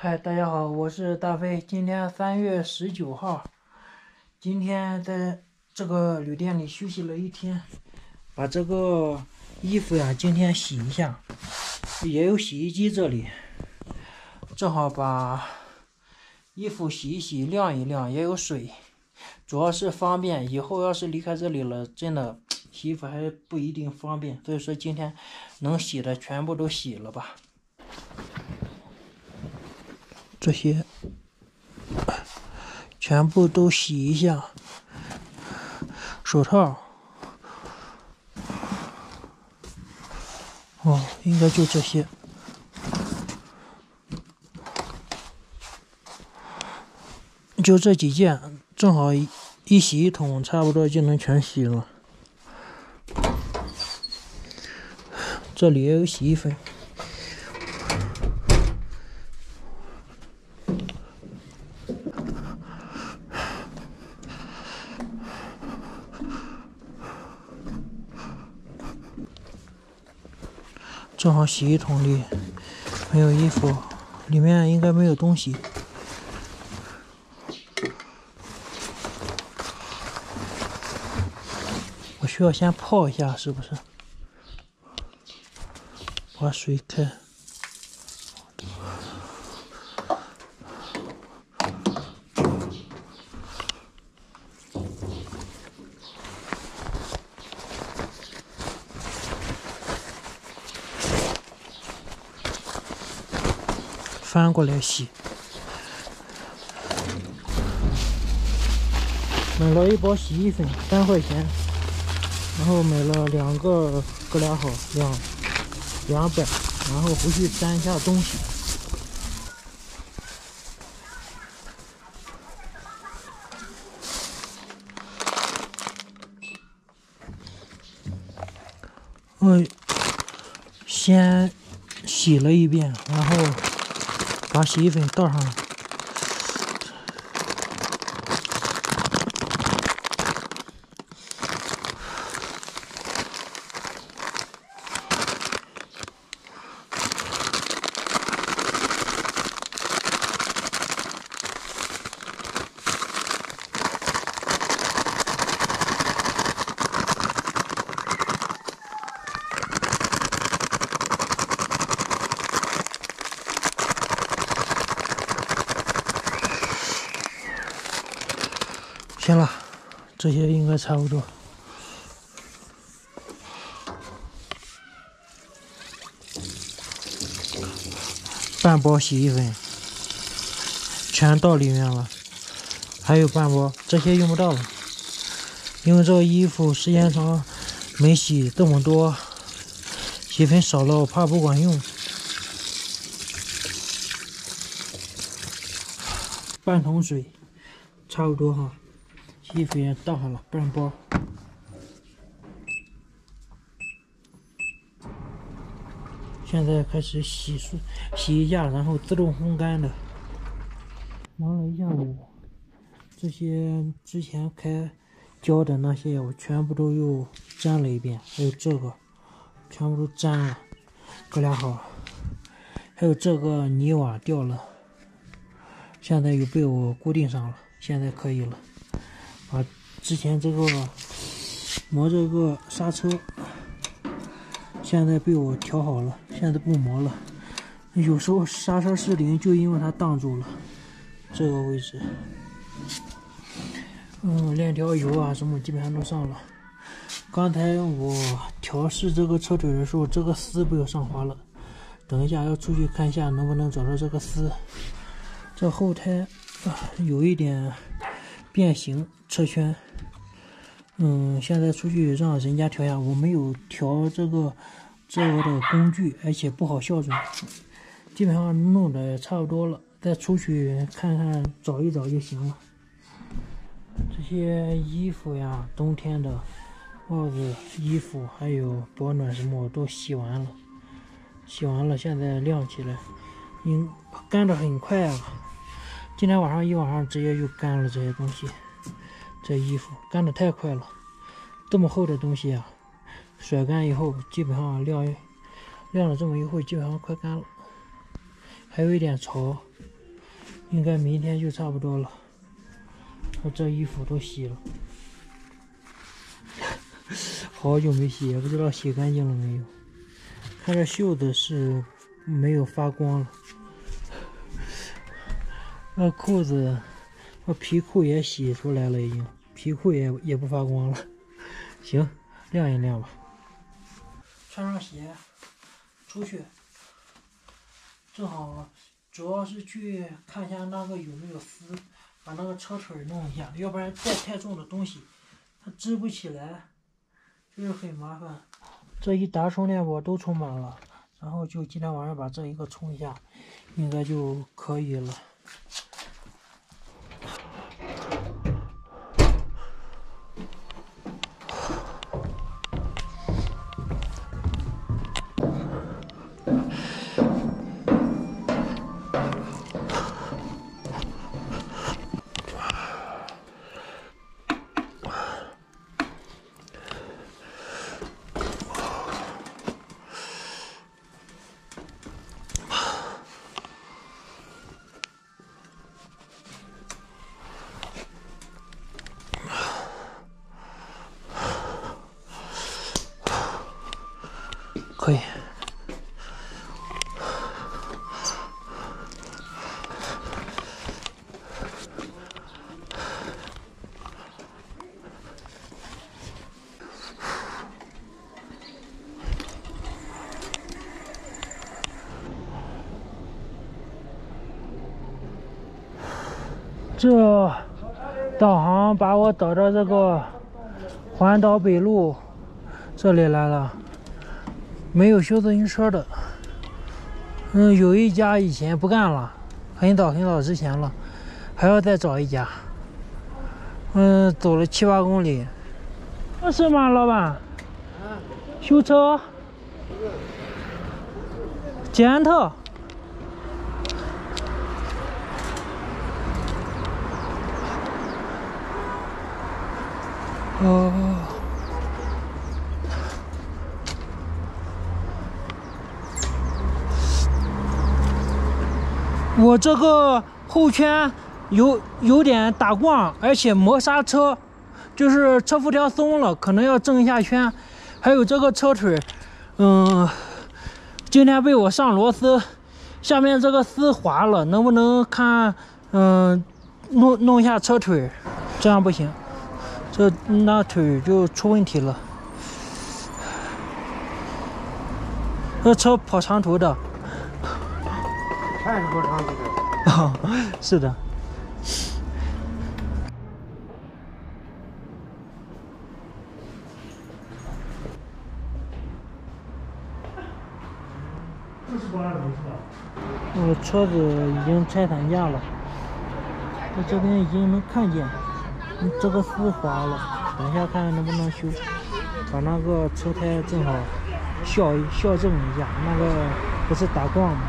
嗨，大家好，我是大飞。今天3月19号，今天在这个旅店里休息了一天，把这个衣服呀今天洗一下，也有洗衣机这里，正好把衣服洗一洗、晾一晾，也有水，主要是方便。以后要是离开这里了，真的洗衣服还不一定方便，所以说今天能洗的全部都洗了吧。这些全部都洗一下，手套，应该就这些，就这几件，正好一洗一桶，差不多就能全洗了。这里也有洗衣粉。正好洗衣桶里没有衣服，里面应该没有东西。我需要先泡一下，是不是？把水开。翻过来洗。买了一包洗衣粉，3块钱，然后买了2个格俩好200，然后回去沾一下东西。先洗了一遍，然后把洗衣粉倒上来。行了，这些应该差不多。半包洗衣粉全倒里面了，还有半包，这些用不到了，因为这个衣服时间长没洗这么多，洗衣粉少了，我怕不管用。半桶水，差不多哈。洗衣粉也倒上了半包，现在开始洗衣架，然后自动烘干的。忙了一下午，这些之前开胶的那些我全部都又粘了一遍，还有这个全部都粘了，格俩好。还有这个泥瓦掉了，现在又被我固定上了，现在可以了。把之前这个磨这个刹车，现在被我调好了，现在不磨了。有时候刹车失灵，就因为它挡住了这个位置。链条油啊什么基本上都上了。刚才我调试这个车腿的时候，这个丝被我上滑了。等一下要出去看一下能不能找到这个丝。这后胎有一点变形，车圈。现在出去让人家调一下，我没有调这个的工具，而且不好校准，基本上弄得差不多了，再出去看看找一找就行了。这些衣服呀，冬天的帽子、衣服还有保暖什么我都洗完了，现在晾起来，干得很快啊。今天晚上一晚上直接就干了这些东西，这衣服干得太快了，这么厚的东西啊，甩干以后基本上晾了这么一会，基本上快干了，还有一点潮， 应该明天就差不多了。我这衣服都洗了，好久没洗，也不知道洗干净了没有。看这袖子是没有发光了，那裤子，我皮裤也洗出来了，已经皮裤也不发光了。行，晾一晾吧。穿上鞋，出去。正好，主要是去看一下那个有没有丝，把那个车腿弄一下，要不然带太重的东西，它支不起来，就是很麻烦。这一沓充电宝都充满了，然后就今天晚上把这一个充一下，应该就可以了。可以。这导航把我导到这个环岛北路这里来了。没有修自行车的，有一家以前不干了，很早之前了，还要再找一家。走了7、8公里。是吗，老板？修车？捷安特。哦。我这个后圈有点打光，而且磨刹车，就是车辐条松了，可能要正一下圈。还有这个车腿，今天被我上螺丝，下面这个丝滑了，能不能看，弄一下车腿？这样不行，那腿就出问题了。这车跑长途的。 太多长途的。 哦，是的。我车子已经拆散架了，在这边已经能看见，这个丝滑了，等一下看能不能修，把那个车胎正好校正一下，那个不是打光吗？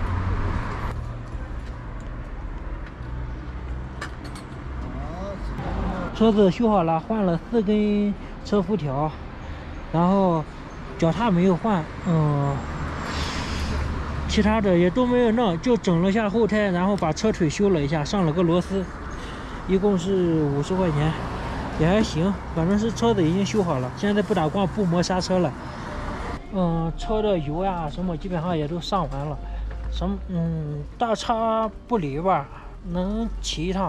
车子修好了，换了4根车辐条，然后脚踏没有换，其他的也都没有弄，就整了下后胎，然后把车腿修了一下，上了个螺丝，一共是50块钱，也还行，反正是车子已经修好了，现在不打光不磨刹车了。车的油呀什么基本上也都上完了，大差不离吧，能骑一趟。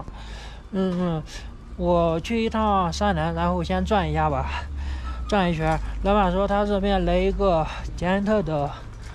我去一趟山南，然后先转一下吧，转一圈。老板说他这边来一个捷安特的，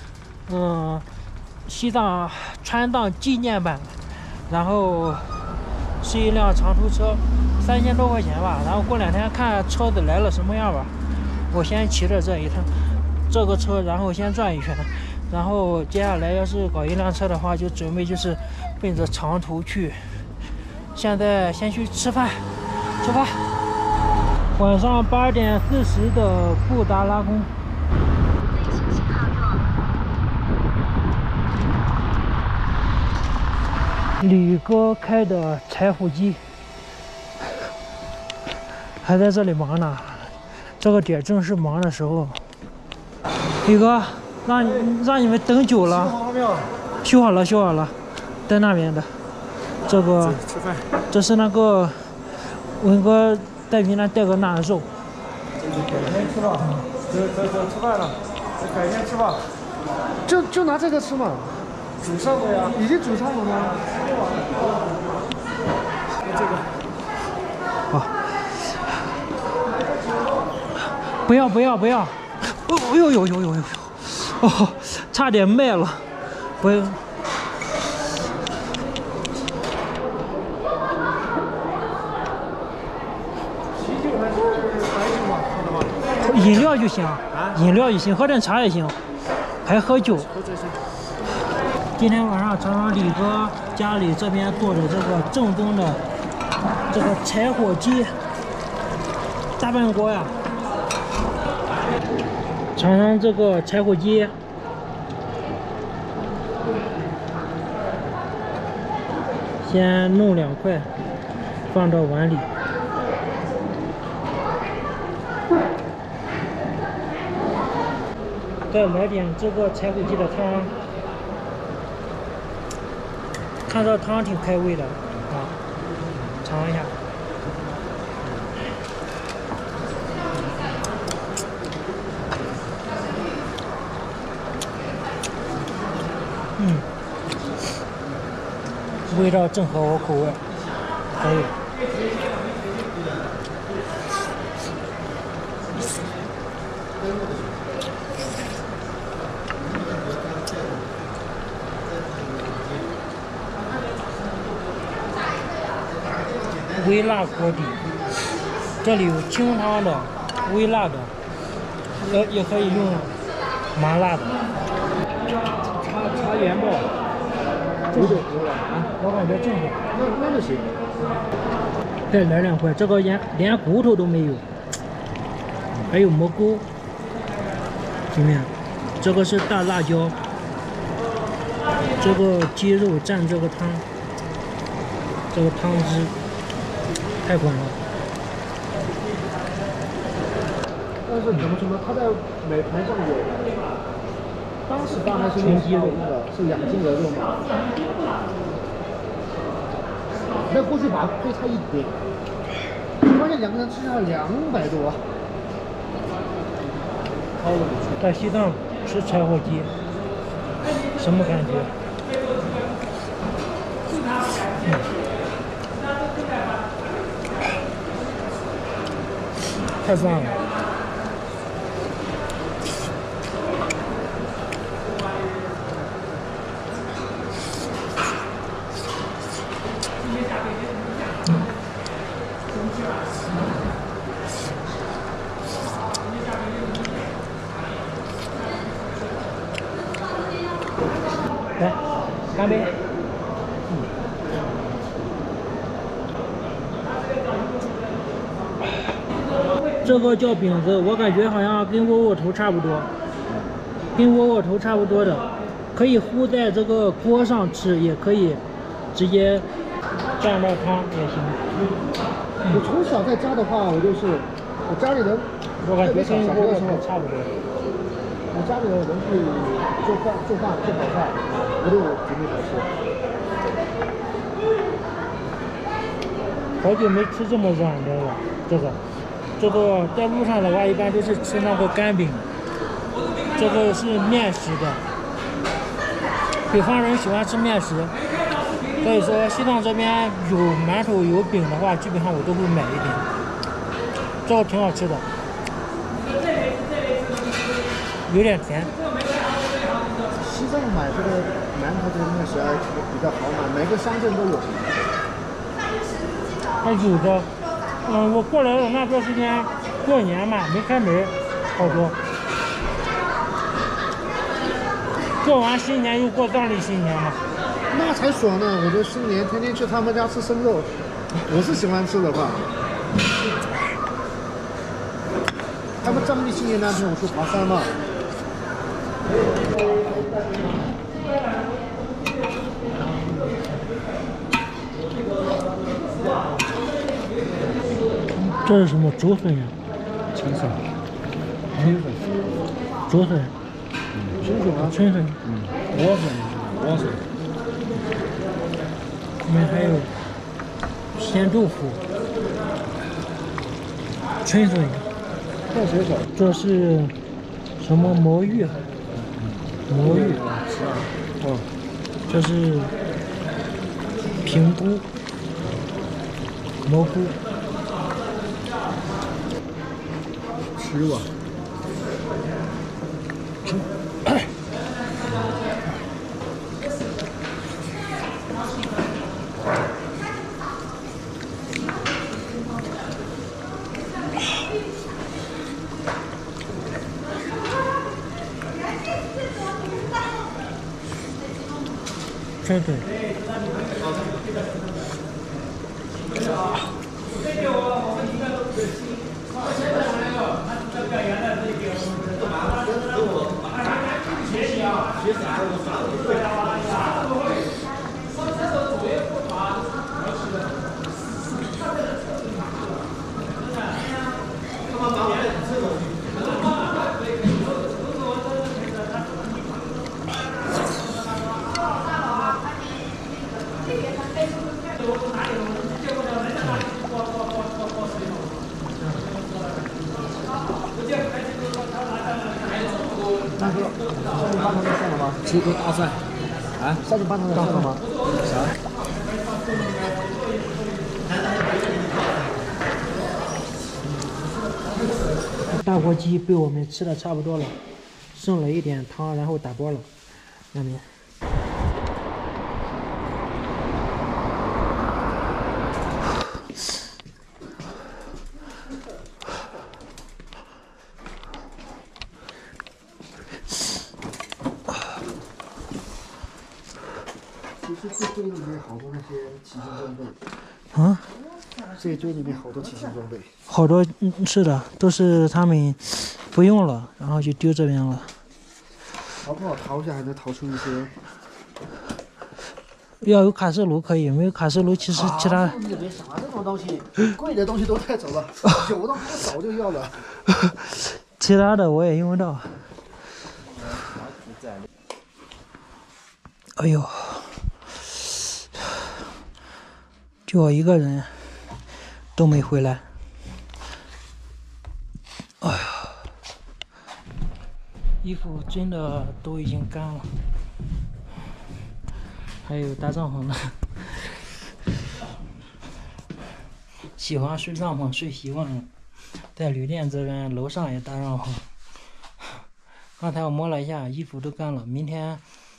西藏川藏纪念版，然后是一辆长途车，3000多块钱吧。然后过2天看车子来了什么样吧。我先骑着这个车，然后先转一圈，然后接下来要是搞一辆车的话，就准备就是奔着长途去。现在先去吃饭，出发。晚上8点40的布达拉宫。李哥开的柴火机还在这里忙呢，这个点正是忙的时候。李哥，让你们等久了。修好了，在那边的。 这个吃饭。 这是那个文哥在云南带个那肉。 改天吃吧。走，吃饭了。改天吃吧。就拿这个吃嘛。煮上了呀。已经煮上了吗？这个。 好。不要！哦呦！哦，差点卖了。不要。饮料就行，饮料就行，喝点茶也行，还喝酒。今天晚上尝尝李哥家里这边做的这个正宗的这个柴火鸡大半锅呀，尝尝这个柴火鸡。先弄2块，放到碗里。再来点这个柴火鸡的汤，看这汤挺开胃的啊，尝一下。味道正合我口味，可以。微辣锅底，这里有清汤的、微辣的，也可以用麻辣的。 茶盐不？有点多了啊， 我感觉正好。 那就行。 再来2块，这个连骨头都没有，还有蘑菇。里面，这个是大辣椒，这个鸡肉蘸这个汤，这个汤汁太管了。 但是怎么说呢？它在美团上有。当时刚还是用鸡肉的，是养精的肉嘛。那过去把它配差一点，关键2个人吃下来200多。 在西藏吃柴火鸡，什么感觉？太棒了！来，干杯！这个叫饼子，我感觉好像跟窝窝头差不多，的，可以糊在这个锅上吃，也可以直接蘸到汤也行。 我从小在家的话，我家里人， 我感觉跟窝窝头差不多。 我家里的人会做好菜，我都准备好吃。 好久没吃这么软的了，这个在路上的话，一般都是吃那个干饼，这个是面食的。北方人喜欢吃面食，所以说西藏这边有馒头有饼的话，基本上我都会买一点。这个挺好吃的，有点甜。 西藏买这个馒头这个面食还比较好买，每个乡镇都有。 它有的，我过来的那段时间过年嘛，没开门，好多。过完新年又过藏历新年嘛， 那才爽呢！我觉得新年天天去他们家吃生肉，我是喜欢吃的话。他们藏历新年那天我去爬山嘛。 这是什么竹笋呀？ 青笋， 竹笋， 青笋啊， 春笋， 莴笋， 里面还有鲜豆腐、春笋，这是什么魔芋？魔芋，哦，这是平菇、蘑菇， 吃吧。 春笋。 大哥，3点半他们上了吗？ 吃个大蒜，啊 ，3点半他们上了吗？ 啥？ 大锅鸡被我们吃的差不多了，剩了一点汤，然后打包了。那边。 其实这堆里面好多那些骑行装备。 啊？ 这堆里面好多骑行装备。 好多，是的，都是他们不用了，然后就丢这边了。 逃不好逃下还能逃出一些。 要有卡式炉可以，没有卡式炉其实其他。 你没啥这种东西，贵的东西都带走了，有的我早就要了。 其他的我也用不到。哎呦，就我一个人都没回来。哎呀，衣服真的都已经干了，还有搭帐篷的。喜欢睡帐篷睡习惯了，在旅店这边楼上也搭帐篷。刚才我摸了一下，衣服都干了。明天，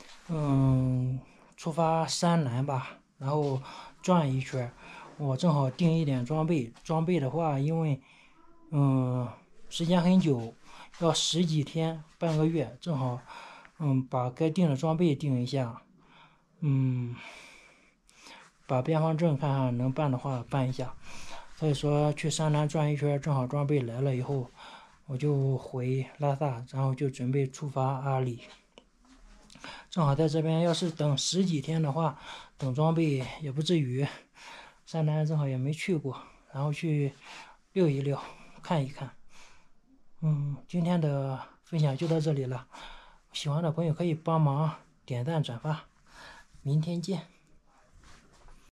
出发山南吧，然后转一圈。我正好订一点装备。装备的话，因为，时间很久，要10几天，半个月，正好，把该订的装备订一下。把边防证看看能办的话办一下。所以说去山南转一圈，正好装备来了以后，我就回拉萨，然后就准备出发阿里。正好在这边，要是等10几天的话，等装备也不至于。山南正好也没去过，然后去溜一溜，看一看。今天的分享就到这里了，喜欢的朋友可以帮忙点赞转发，明天见。